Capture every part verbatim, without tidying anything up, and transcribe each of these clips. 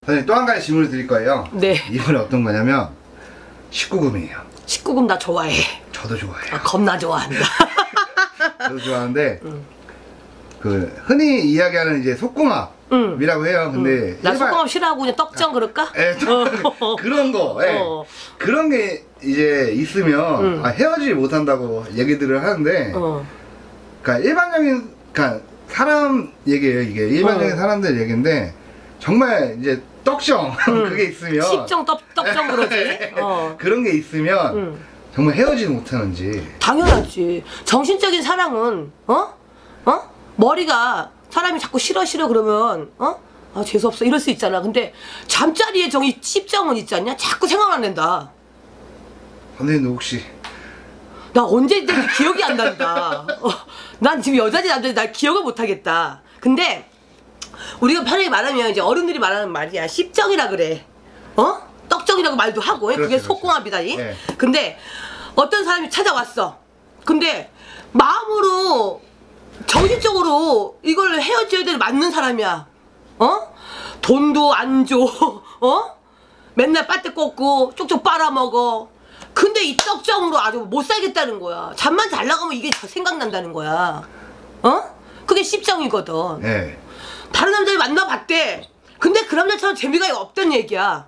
선생님 또 한 가지 질문을 드릴 거예요. 네. 이번에 어떤 거냐면 십구 금이에요. 십구 금 나 좋아해. 저도 좋아해요. 아, 겁나 좋아한다. 저도 좋아하는데 응. 그 흔히 이야기하는 이제 속궁합이라고 해요. 근데 응. 나 일반... 속궁합 싫어하고 그냥 떡정 그럴까? 예, 어. 그런 거. 예. 어. 그런 게 이제 있으면 응. 아, 헤어지지 못한다고 얘기들을 하는데 어. 그러니까 일반적인 그러니까 사람 얘기예요. 이게 일반적인 어. 사람들 얘기인데 정말 이제 떡정 응. 그게 있으면 십정 떡, 떡정 그러지. 어. 그런 게 있으면 응. 정말 헤어지지 못하는지. 당연하지. 정신적인 사랑은 어? 어? 머리가 사람이 자꾸 싫어 싫어 그러면 어? 아 재수없어 이럴 수 있잖아. 근데 잠자리에 정이 십정은 있지 않냐? 자꾸 생각 안 난다. 선생님도 혹시 나 언제 된지 기억이 안 난다. 어, 난 지금 여자지 남자지 날 기억을 못 하겠다. 근데 우리가 편하게 말하면 이제 어른들이 말하는 말이야. 십정이라 그래. 어? 떡정이라고 말도 하고. 그렇죠, 그게 속궁합이다니. 네. 근데 어떤 사람이 찾아왔어. 근데 마음으로 정신적으로 이걸 헤어져야 될 맞는 사람이야. 어? 돈도 안 줘. 어? 맨날 빨대 꽂고 쪽쪽 빨아먹어. 근데 이 떡정으로 아주 못 살겠다는 거야. 잠만 잘 나가면 이게 생각난다는 거야. 어? 그게 십정이거든. 네. 다른 남자를 만나봤대. 근데 그 남자처럼 재미가 없던 얘기야.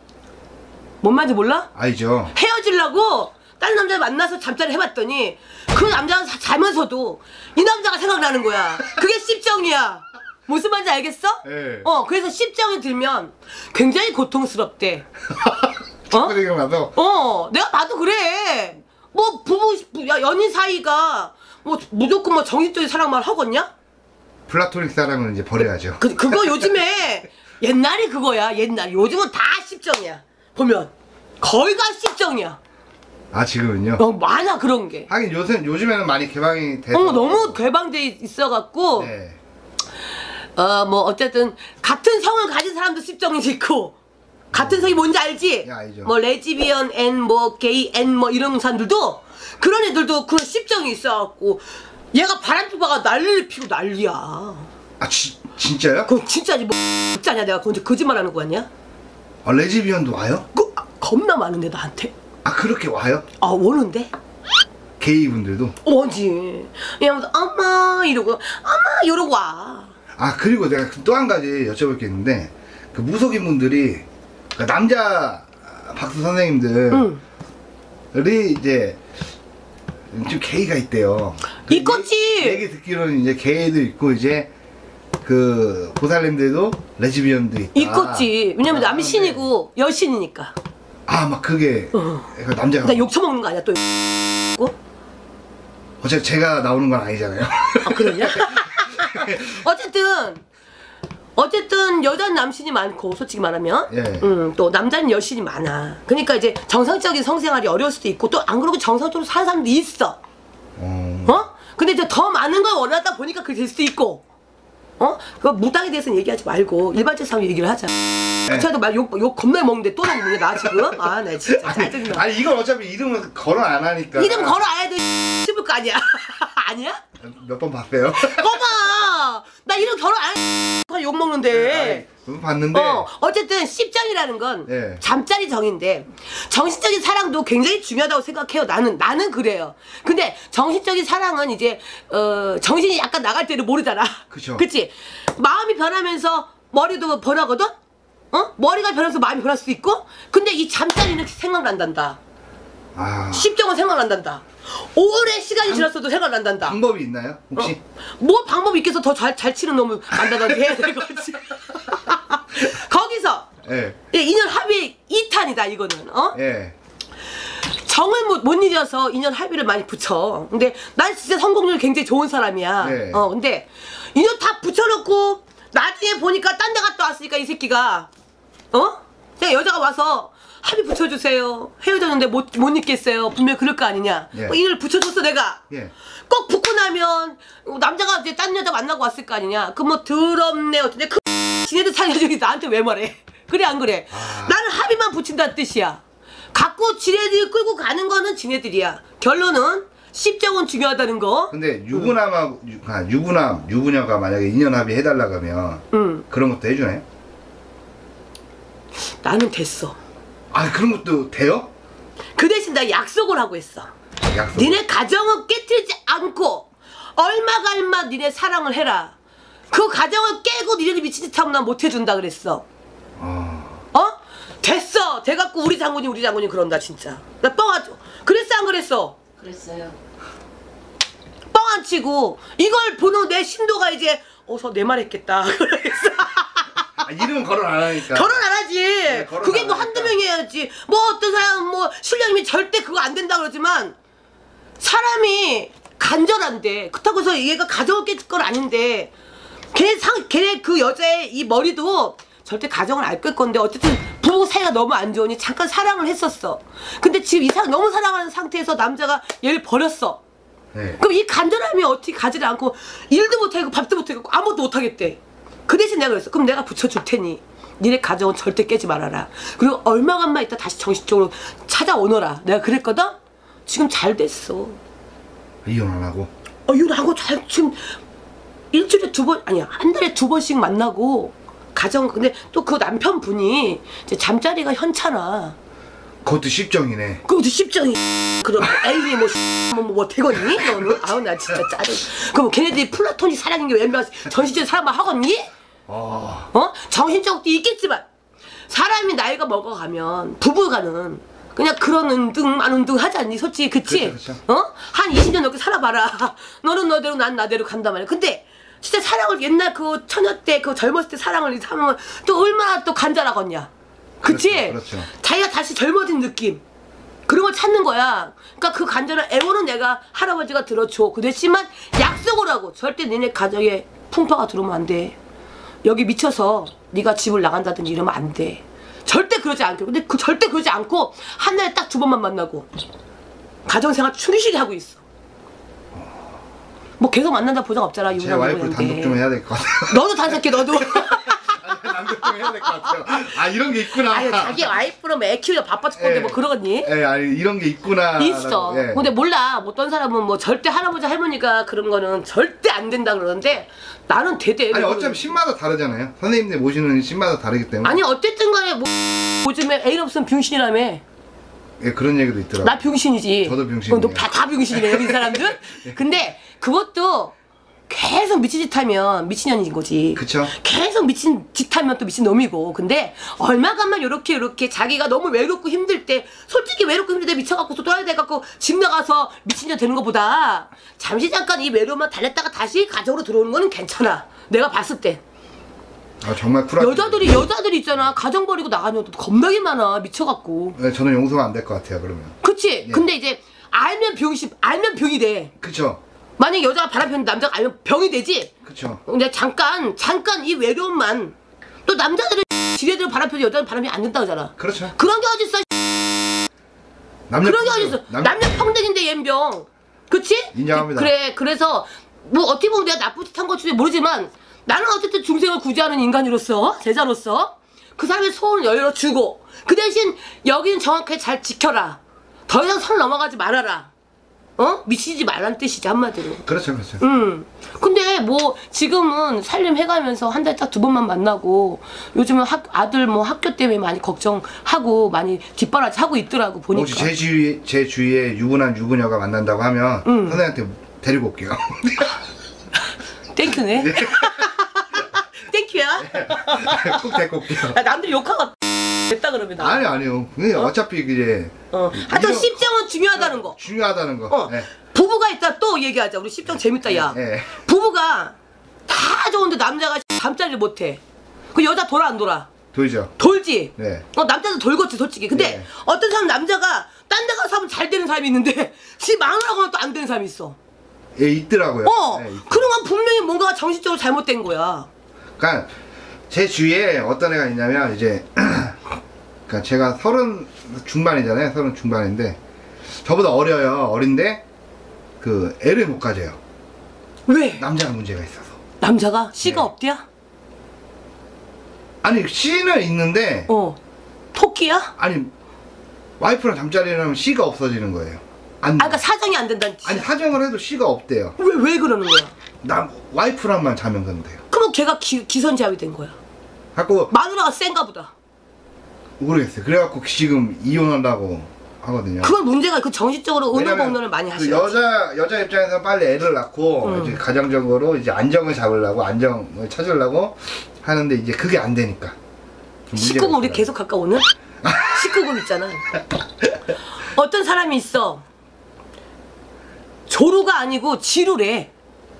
뭔 말인지 몰라? 알죠. 헤어지려고 다른 남자를 만나서 잠자리 해봤더니 그 남자가 자면서도 이 남자가 생각나는 거야. 그게 십정이야. 무슨 말인지 알겠어? 네. 어, 그래서 십정이 들면 굉장히 고통스럽대. 어? 생각나서? 어, 내가 봐도 그래. 뭐 부부, 야, 연인 사이가 뭐 무조건 뭐 정신적인 사랑만 하겠냐? 플라토닉 사랑은 이제 버려야죠. 그, 그거 요즘에 옛날이 그거야. 옛날. 요즘은 다 십정이야. 보면 거의 다 십정이야. 아 지금은요? 어, 많아 그런 게. 하긴 요새 요즘에는 많이 개방이 돼서. 어, 너무 개방돼 있어갖고. 네. 어, 뭐 어쨌든 같은 성을 가진 사람도 십정이 있고. 같은 성이 뭔지 알지? 예, 알죠. 뭐 레즈비언 앤 뭐 게이 앤 뭐 이런 사람들도 그런 애들도 그런 십정이 있어갖고. 얘가 바람 피다가 난리를 피고 난리야. 아 지, 진짜요? 그건 진짜지 뭐 짜냐 내가 언제 거짓말하는 거 같냐? 아 레즈비언도 와요? 그 아, 겁나 많은데 나한테. 아 그렇게 와요? 아 오는데? 게이분들도? 오지. 얘가 엄마 이러고 엄마 이러고 와. 아 그리고 내가 또 한 가지 여쭤볼 게 있는데 그 무속인 분들이 그 남자 박수 선생님들이 응. 이제 좀 게이가 있대요. 있겠지. 얘기, 얘기 듣기로는 이제 게이도 있고 이제 그 보살님들도 레즈비언도 있다. 있겠지. 왜냐면 아, 남신이고 네. 여신이니까. 아 막 그게 어. 남자가. 나 욕 처먹는 거 아니야 또? 어차피 제가 나오는 건 아니잖아요. 아 그러냐? 어쨌든 어쨌든 여자는 남신이 많고 솔직히 말하면 예. 음, 또 남자는 여신이 많아. 그러니까 이제 정상적인 성생활이 어려울 수도 있고 또 안 그러고 정상적으로 사는 사람도 있어. 어? 어? 근데 이제 더 많은 걸 원하다 보니까 그게 될 수도 있고. 어? 그 무당에 대해서는 얘기하지 말고 일반적 사람 얘기를 하자. 네. 저도 막 욕 욕 겁나 먹는데 또 먹는 나 지금. 아, 나 진짜 짜증나. 아니 이건 어차피 이름은 거론 안 하니까. 이름 걸어 안 해도 씹을 거 아니야. 아니야? 몇 번 봤어요? 거봐. 나 이름 결혼 안 해. 욕 먹는데. 네, 봤는데. 어, 어쨌든 십정이라는 건 네. 잠자리 정인데 정신적인 사랑도 굉장히 중요하다고 생각해요. 나는 나는 그래요. 근데 정신적인 사랑은 이제 어, 정신이 약간 나갈 때를 모르잖아. 그쵸. 그치? 마음이 변하면서 머리도 변하거든? 어? 머리가 변하면서 마음이 변할 수도 있고. 근데 이 잠자리는 생각난단다. 아. 십정은 생각난단다. 오래 시간이 지났어도 생각난단다. 방법이 있나요? 혹시? 어? 뭐 방법이 있겠어. 더 잘 잘 치는 놈을 만나든지 해야 될 거지. 거기서 네. 예, 인연 합의 이 탄이다 이거는. 어? 예. 정을 못, 못 잊어서 인연 합의를 많이 붙여. 근데 난 진짜 성공률 굉장히 좋은 사람이야. 네. 어, 근데 인연 다 붙여놓고 나중에 보니까 딴 데 갔다 왔으니까 이 새끼가 어? 그냥 여자가 와서 합의 붙여주세요. 헤어졌는데 못, 못 잊겠어요. 분명히 그럴 거 아니냐. 예. 뭐 인연을 붙여줬어 내가. 예. 꼭 붙고 나면 남자가 이제 딴 여자 만나고 왔을 거 아니냐. 그 뭐 더럽네 어쩐데 그 지네들 살려주기 나한테 왜 말해. 그래 안 그래. 아. 나는 합의만 붙인다는 뜻이야. 갖고 지네들이 끌고 가는 거는 지네들이야. 결론은 십정은 중요하다는 거. 근데 유부남하고 응. 아, 유부남 유부녀가 만약에 인연 합의 해달라고 하면 응. 그런 것도 해주나요? 나는 됐어. 아 그런 것도 돼요? 그 대신 나 약속을 하고 있어. 약속. 니네 가정을 깨뜨리지 않고 얼마가 얼마 니네 사랑을 해라. 그 가정을 깨고 니네들 미친 짓 하면 난 못해준다 그랬어. 어. 어? 됐어. 돼갖고 우리 장군이 우리 장군이 그런다 진짜. 나 뻥하죠. 그랬어 안 그랬어? 그랬어요. 뻥 안 치고 이걸 보는 내 신도가 이제 어서 내 말 했겠다 그러겠어. 아, 이름은 거론 안 하니까. 결혼 안 하지. 네, 결혼 그게 안 뭐 하니까. 한두 명이 해야지. 뭐 어떤 사람 뭐 신령님이 절대 그거 안 된다 그러지만 사람이 간절한데 그렇다고 해서 얘가 가정을 깰 건 아닌데 걔 상, 걔네 그 여자의 이 머리도 절대 가정을 안 깰 건데 어쨌든 부부 사이가 너무 안 좋으니 잠깐 사랑을 했었어. 근데 지금 이 사람 너무 사랑하는 상태에서 남자가 얘를 버렸어. 네. 그럼 이 간절함이 어떻게 가지를 않고 일도 못하고 밥도 못하고 아무것도 못하겠대. 그 대신 내가 그랬어. 그럼 내가 붙여줄 테니 니네 가정은 절대 깨지 말아라. 그리고 얼마간만 있다 다시 정식적으로 찾아오너라. 내가 그랬거든? 지금 잘 됐어. 이혼 안 하고. 어, 이혼하고 잘 지금 일주일에 두 번 아니야 한 달에 두 번씩 만나고 가정. 근데 또 그 남편분이 이제 잠자리가 현찮아. 그것도 십정이네. 그것도 십정이. 그럼 애인이 뭐 뭐, 뭐 되겠니? 너는? 아우 나 진짜 짜증. 그럼 걔네들이 플라토닉 사랑인 게 웬만 전시적 사랑만 하겠니? 아. 어? 정신적도 있겠지만 사람이 나이가 먹어가면 부부가는 그냥 그런 은등 안 은등 하지 않니? 솔직히 그치? 그쵸, 그쵸. 어? 한 이십 년 넘게 살아봐라. 너는 너대로 난 나대로 간단 말이야. 근데 진짜 사랑을 옛날 그 처녀 때 그 젊었을 때 사랑을 하면 또 얼마나 또 간절하겠냐. 그치? 그렇죠, 그렇죠. 자기가 다시 젊어진 느낌 그런 걸 찾는 거야. 그러니까 그 간절한 애원은 내가 할아버지가 들어줘. 그 대신만 약속을 하고 절대 니네 가정에 풍파가 들어오면 안 돼. 여기 미쳐서 네가 집을 나간다든지 이러면 안 돼. 절대 그러지 않게. 근데 그 절대 그러지 않고 한 달에 딱 두 번만 만나고 가정생활 충실히 하고 있어. 뭐 계속 만난다 보장 없잖아. 제 와이프 단독 좀 해야 될 것 같아요. 너도 단속해 너도. 단독 좀 해야 될 것 같아요. 아 이런 게 있구나. 아유 자기 와이프는 애 키우려 바빠 죽겠는데 예. 뭐 그러겠니? 예, 아니 이런 게 있구나. 있어. 예. 근데 몰라. 어떤 사람은 뭐 절대 할아버지 할머니가 그런 거는 절대 안 된다 그러는데 나는 대대. 아니 어차피 신마다 다르잖아요. 선생님들 모시는 신마다 다르기 때문에. 아니 어쨌든 간에 뭐 요즘에 애인 없으면 병신이라며. 예, 그런 얘기도 있더라고요. 나 병신이지. 저도 병신이에요. 다, 다 병신이네 여기 사람들. 근데 그것도 계속 미친 짓 하면 미친년인 거지. 그쵸? 계속 미친 짓 하면 또 미친 놈이고. 근데 얼마간만 요렇게 요렇게 자기가 너무 외롭고 힘들 때 솔직히 외롭고 힘들 때 미쳐갖고 또 떠야 돼갖고 집 나가서 미친년 되는 것보다 잠시 잠깐 이 외로움만 달랬다가 다시 가정으로 들어오는 거는 괜찮아. 내가 봤을 때. 아 정말 쿨하죠. 여자들이 여자들이 있잖아. 가정 버리고 나가는 것도 겁나게 많아. 미쳐갖고. 네, 저는 용서가 안 될 것 같아요. 그러면. 그치? 예. 근데 이제 알면 병이 알면 병이 돼. 그쵸? 만약에 여자가 바람 피우는 남자가 알면 병이 되지. 그쵸? 근데 잠깐 잠깐 이 외로움만 또 남자들은 지레대로 바람 피우지 여자는 바람이 안 된다 그러잖아. 그렇죠. 그런 게 어딨어? 남녀 그런 게 평등. 어딨어? 남- 남녀 평등인데 옌병. 그치? 인정합니다. 그래 그래서 뭐 어떻게 보면 내가 나쁜 짓 한 건지 모르지만 나는 어쨌든 중생을 구제하는 인간으로서 제자로서 그 사람의 소원을 열어주고 그 대신 여기는 정확하게 잘 지켜라. 더 이상 선 넘어가지 말아라. 어? 미치지 말라는 뜻이지 한마디로. 그렇죠, 그렇죠. 음. 근데 뭐 지금은 살림 해가면서 한 달에 딱 두 번만 만나고 요즘은 학, 아들 뭐 학교 때문에 많이 걱정하고 많이 뒷바라지 하고 있더라고 보니까. 혹시 제 주위 제 주위에 유부남 유부녀가 만난다고 하면 음. 선생한테 데리고 올게요. 땡큐네. 땡큐야. 꼭 데리고 올게요. 야, 남들 욕하고 됐다 그러면 나. 아니 아니요. 근데 어? 어차피 이제 어. 하여튼 이거- 십정은 중요하다는 거. 중요하다는 거. 어. 네. 부부가 있다 또 얘기하자. 우리 십정 재밌다 야. 예. 부부가 다 좋은데 남자가 잠자리를 못해. 그 여자 돌아 안 돌아? 돌죠. 돌지. 네. 어 남자도 돌겠지 솔직히. 근데 네. 어떤 사람 남자가 딴 데 가서 하면 잘 되는 사람이 있는데 지 마누라고 하면 또 안 되는 사람이 있어. 예, 있더라고요. 어. 예, 있- 그런 건 분명히 뭔가 정신적으로 잘못된 거야. 그러니까 제 주위에 어떤 애가 있냐면 이제 그러니까 제가 서른 중반이잖아요. 서른 중반인데 저보다 어려요. 어린데 그 애를 못 가져요. 왜? 남자가 문제가 있어서. 남자가 씨가 네. 없대야? 아니 씨는 있는데 어. 토끼야? 아니 와이프랑 잠자리를 하면 씨가 없어지는 거예요. 안 아 그러니까 사정이 안 된다는 뜻이야. 아니 사정을 해도 씨가 없대요. 왜, 왜 그러는 거야? 나 와이프랑만 자면 그런데요. 그럼 걔가 기, 기선제압이 된 거야. 갖고 마누라가 센가 보다. 모르겠어요. 그래갖고 지금 이혼한다고 하거든요. 그건 문제가 그 정신적으로 왜냐면 의논공론을 많이 그 하시죠. 여자 여자 입장에서 빨리 애를 낳고 음. 이제 가정적으로 이제 안정을 잡으려고 안정을 찾으려고 하는데 이제 그게 안 되니까. 십구 금 우리 계속 할까 오늘? 십구 금 있잖아. 어떤 사람이 있어. 조루가 아니고 지루래.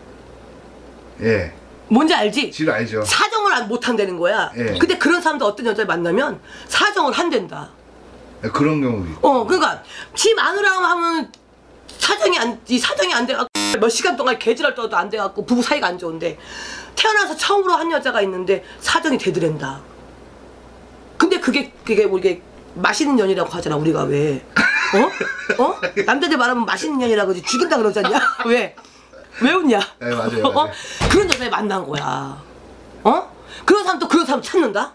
예. 뭔지 알지? 지루 알죠. 사정을 안 못한다는 거야. 예. 근데 그런 사람도 어떤 여자를 만나면 사정을 한댄다. 그런 경우도 있고. 어, 그러니까 지 마누라랑 하면 사정이 안, 이 사정이 안 돼갖고 몇 시간 동안 개지랄 떠도 안 돼갖고 부부 사이가 안 좋은데 태어나서 처음으로 한 여자가 있는데 사정이 되더랜다. 근데 그게 그게 우리게 맛있는 년이라고 하잖아 우리가 왜? 어? 어? 남자들 말하면 맛있는 년이라고 그러지 죽인다 그러지 않냐? 왜? 왜 웃냐? 네 맞아요. 맞아요. 어? 그런 여자를 만난 거야. 어? 그런 사람 또 그런 사람 찾는다?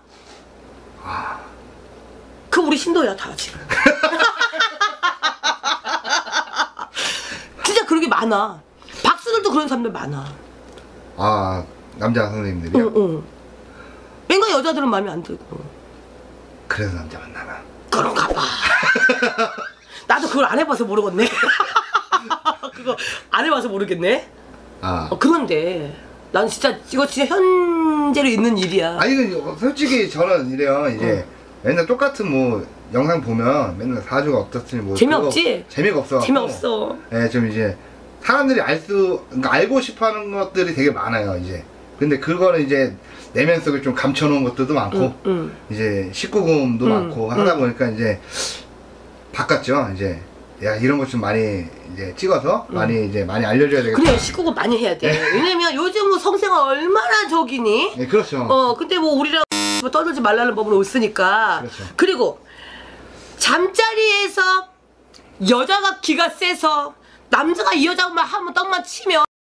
그 우리 신도야 다 지금. 진짜 그런 게 많아. 박수들도 그런 사람들 많아. 아 남자 선생님들이요? 응, 응. 뭔가 여자들은 마음에 안 들고. 그래서 남자 만나나? 그런가 봐. 나도 그걸 안 해봐서 모르겠네. 그거 안 해봐서 모르겠네. 아. 어, 그런데 난 진짜 이거 진짜 현재로 있는 일이야. 아니 그 솔직히 저는 이래요. 이제 어. 맨날 똑같은 뭐 영상 보면 맨날 사주가 어떻더니 뭐 재미없지? 그거 재미가 없어. 재미없어. 예, 좀 이제 사람들이 알 수, 그러니까 알고 싶어하는 것들이 되게 많아요. 이제. 근데 그거는 이제 내면 속에 좀 감춰놓은 것들도 많고, 응, 응. 이제 십구 금도 응, 많고 하다 응. 보니까 이제 바꿨죠. 이제 야 이런 것 좀 많이 이제 찍어서 응. 많이 이제 많이 알려줘야 되겠다. 그래 십구 금 많이 해야 돼. 왜냐면 요즘 뭐 성생활 얼마나 저기니? 네, 그렇죠. 어 근데 뭐 우리랑 뭐 떠들지 말라는 법은 없으니까. 그렇죠. 그리고 잠자리에서 여자가 기가 세서 남자가 이 여자만 하면 떡만 치면